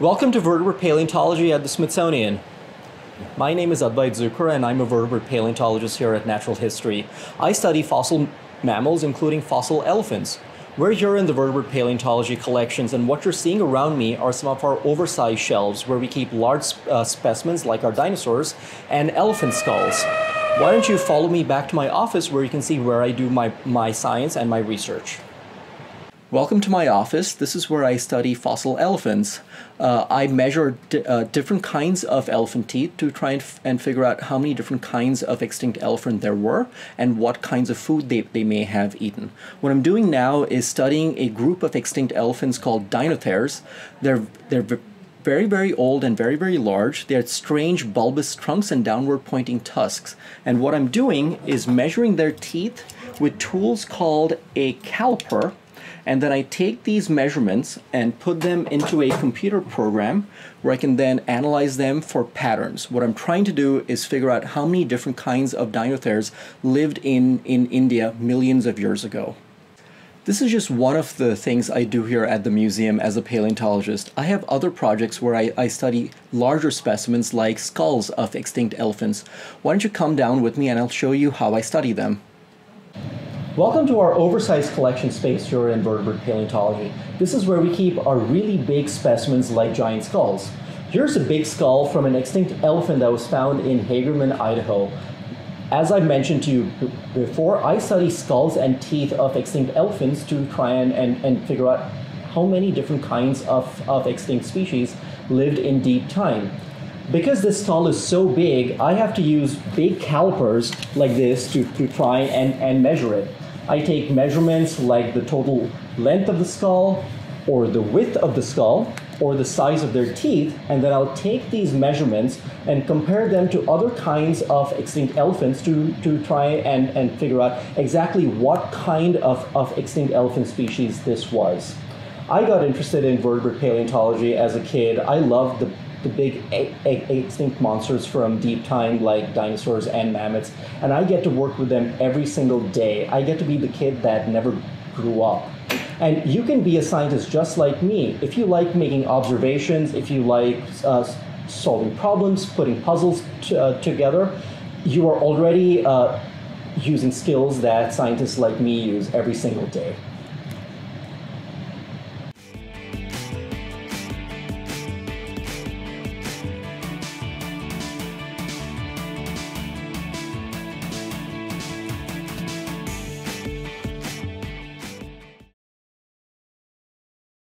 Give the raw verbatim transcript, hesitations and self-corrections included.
Welcome to vertebrate paleontology at the Smithsonian. My name is Advait Jukar and I'm a vertebrate paleontologist here at Natural History. I study fossil mammals, including fossil elephants. We're here in the vertebrate paleontology collections, and what you're seeing around me are some of our oversized shelves where we keep large uh, specimens like our dinosaurs and elephant skulls. Why don't you follow me back to my office where you can see where I do my, my science and my research. Welcome to my office. This is where I study fossil elephants. Uh, I measure di uh, different kinds of elephant teeth to try and, f and figure out how many different kinds of extinct elephant there were and what kinds of food they, they may have eaten. What I'm doing now is studying a group of extinct elephants called dinosaurs. They're, they're very, very old and very, very large. They had strange bulbous trunks and downward pointing tusks. And what I'm doing is measuring their teeth with tools called a caliper. And then I take these measurements and put them into a computer program where I can then analyze them for patterns. What I'm trying to do is figure out how many different kinds of dinosaurs lived in, in India millions of years ago. This is just one of the things I do here at the museum as a paleontologist. I have other projects where I, I study larger specimens like skulls of extinct elephants. Why don't you come down with me and I'll show you how I study them. Welcome to our oversized collection space here in vertebrate paleontology. This is where we keep our really big specimens like giant skulls. Here's a big skull from an extinct elephant that was found in Hagerman, Idaho. As I mentioned to you before, I study skulls and teeth of extinct elephants to try and, and, and figure out how many different kinds of, of extinct species lived in deep time. Because this skull is so big, I have to use big calipers like this to, to try and, and measure it. I take measurements like the total length of the skull, or the width of the skull, or the size of their teeth, and then I'll take these measurements and compare them to other kinds of extinct elephants to, to try and, and figure out exactly what kind of, of extinct elephant species this was. I got interested in vertebrate paleontology as a kid. I loved the the big extinct monsters from deep time like dinosaurs and mammoths, and I get to work with them every single day. I get to be the kid that never grew up. And you can be a scientist just like me. If you like making observations, if you like uh, solving problems, putting puzzles uh, together, you are already uh, using skills that scientists like me use every single day.